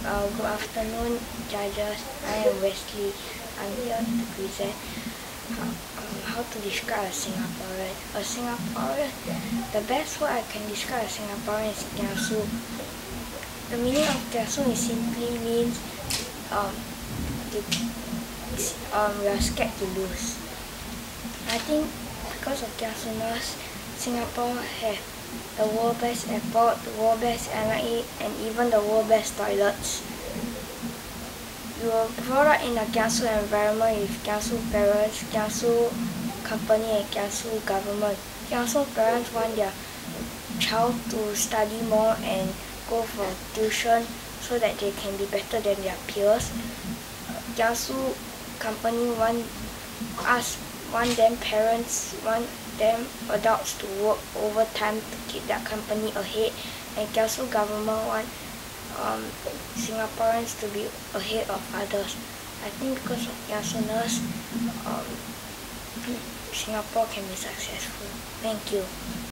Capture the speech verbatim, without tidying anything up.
Uh, good afternoon, judges. I am Wesley. I'm here to present how, um, how to describe a Singaporean. A Singaporean, the best word I can describe a Singaporean is kiasu. The meaning of kiasu is simply means um, the, um, we are scared to lose. I think because of kiasuness, Singapore have the world best airport, the world best airline, and even the world best toilets. You were brought up in a kiasu environment with kiasu parents, kiasu company, and kiasu government. Kiasu parents want their child to study more and go for tuition so that they can be better than their peers. Kiasu company want us, want them parents, want them adults to work overtime to keep their company ahead, and kiasu government want um, Singaporeans to be ahead of others. I think because of kiasuness, um, Singapore can be successful. Thank you.